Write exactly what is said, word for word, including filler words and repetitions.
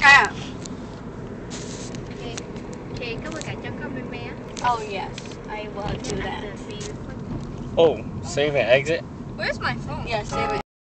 have. Okay. Okay, các bạn cả cho comment bé. Oh yes, I will do that. Oh, save and exit. Where's my phone? Yeah, save it.